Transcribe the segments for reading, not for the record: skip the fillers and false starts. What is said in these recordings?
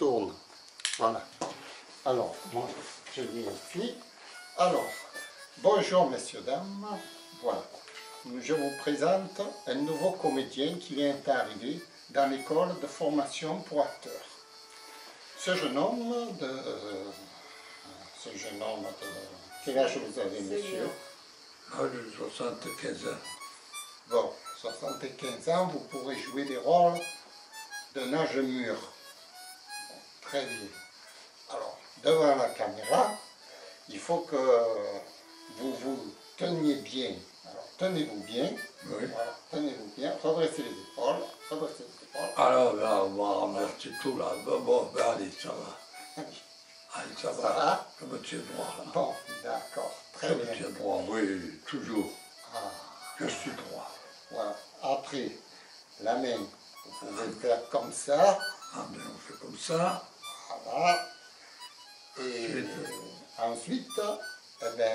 tourne. Voilà. Alors, moi, je vérifie. Alors, bonjour messieurs, dames. Voilà. Je vous présente un nouveau comédien qui vient d'arriver dans l'école de formation pour acteurs. Ce jeune homme de... Quel âge vous avez, monsieur? De 75 ans. Bon, 75 ans, vous pourrez jouer des rôles d'un âge mûr. Bon, très bien. Alors, devant la caméra, il faut que vous vous teniez bien. Alors, tenez-vous bien. Oui. Voilà, tenez-vous bien. Redressez les épaules. Redressez les épaules. Alors, là, on va renverser tout là. Bon, ben, allez, ça va. Allez. Allez, ça Ça va. va? Je me tiens droit là. Bon, d'accord. Je Très me bien. tiens droit, oui, toujours. Ah, Je suis droit. voilà. Après, la main, vous pouvez le faire comme ça. Ah, ben, on fait comme ça. Voilà. Et Ensuite. ensuite, eh ben,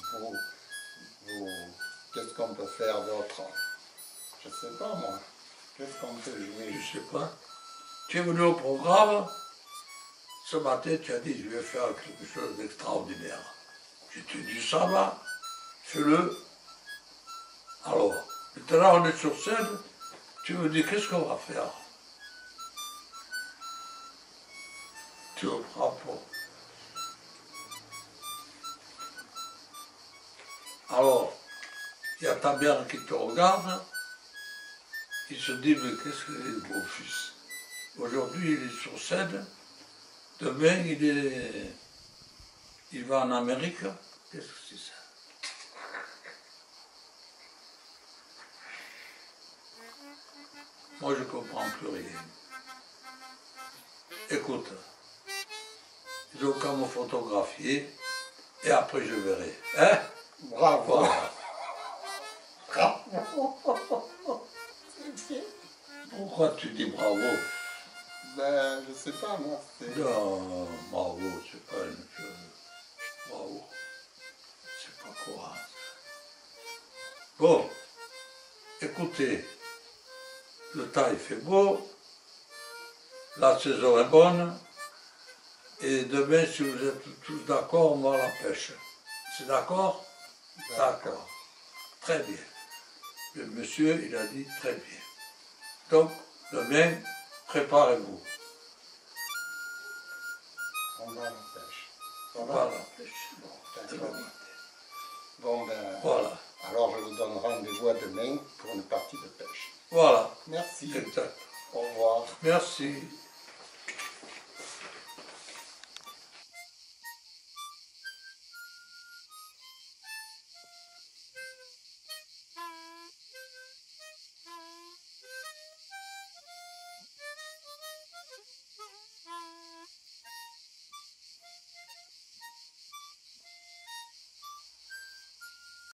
qu'est-ce qu'on peut faire d'autre? Je sais pas moi. Qu'est-ce qu'on peut jouer? Je sais pas. Tu es venu au programme. Ce matin, tu as dit, je vais faire quelque chose d'extraordinaire. Je te dis, ça va, fais-le. Alors, maintenant on est sur scène, tu me dis, qu'est-ce qu'on va faire? Tu me prends pour. Alors, il y a ta mère qui te regarde, il se dit, mais qu'est-ce qu'il est beau fils? Aujourd'hui, il est sur scène, demain, il va en Amérique. Qu'est-ce que c'est ça? Moi, je ne comprends plus rien. Écoute, ils ont qu'à me photographier et après je verrai. Hein? Bravo. Voilà. Bravo. Pourquoi tu dis bravo? Ben, je sais pas moi. Non, bravo, c'est pas une chose. Bravo. C'est pas quoi. Bon, écoutez, le temps il fait beau, la saison est bonne, et demain, si vous êtes tous d'accord, on va à la pêche. C'est d'accord? D'accord. Très bien. Le monsieur, il a dit très bien. Donc, demain, préparez-vous. On va à la pêche. On va à la pêche. Bon, d'accord. Bon ben, Voilà. alors je vous donne rendez-vous à demain pour une partie de pêche. Voilà. Merci. Exact. Au revoir. Merci.